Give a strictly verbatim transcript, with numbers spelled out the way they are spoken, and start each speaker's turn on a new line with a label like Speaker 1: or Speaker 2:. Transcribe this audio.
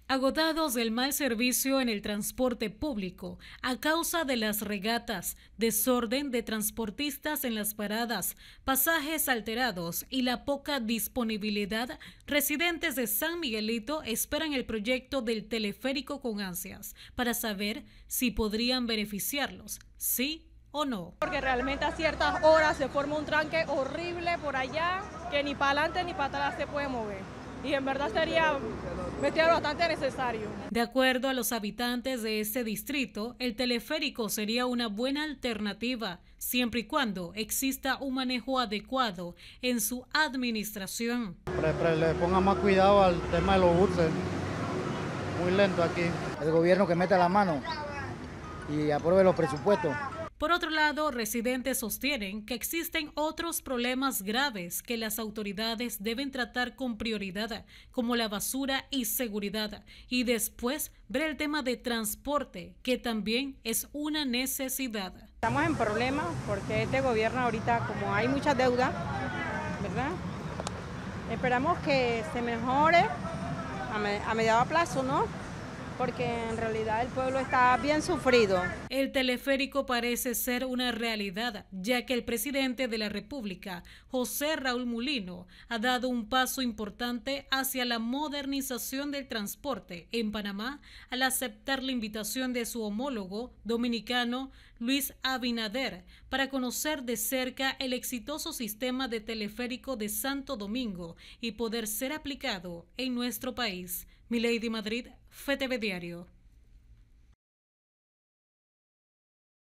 Speaker 1: Agotados del mal servicio en el transporte público a causa de las regatas, desorden de transportistas en las paradas, pasajes alterados y la poca disponibilidad, residentes de San Miguelito esperan el proyecto del teleférico con ansias para saber si podrían beneficiarlos, sí o no.
Speaker 2: Porque realmente a ciertas horas se forma un tranque horrible por allá que ni para adelante ni para atrás se puede mover. Y en verdad sería meter bastante necesario.
Speaker 1: De acuerdo a los habitantes de este distrito, el teleférico sería una buena alternativa, siempre y cuando exista un manejo adecuado en su administración.
Speaker 3: Pre, le ponga más cuidado al tema de los buses, muy lento aquí.
Speaker 4: El gobierno que meta la mano y apruebe los presupuestos.
Speaker 1: Por otro lado, residentes sostienen que existen otros problemas graves que las autoridades deben tratar con prioridad, como la basura y seguridad, y después ver el tema de transporte, que también es una necesidad.
Speaker 2: Estamos en problemas porque este gobierno ahorita, como hay mucha deuda, ¿verdad? Esperamos que se mejore a, me, a mediano plazo, ¿no? Porque en realidad el pueblo está bien sufrido.
Speaker 1: El teleférico parece ser una realidad, ya que el presidente de la República, José Raúl Mulino, ha dado un paso importante hacia la modernización del transporte en Panamá al aceptar la invitación de su homólogo dominicano Luis Abinader para conocer de cerca el exitoso sistema de teleférico de Santo Domingo y poder ser aplicado en nuestro país. Milady Madrid, F T V Diario.